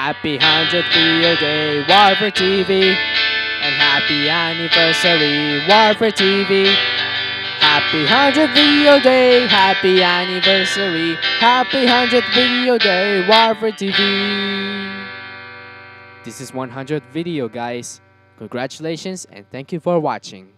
Happy 100th video day, War for TV. And happy anniversary, War for TV. Happy 100th video day, happy anniversary. Happy 100th video day, War for TV. This is 100th video, guys. Congratulations and thank you for watching.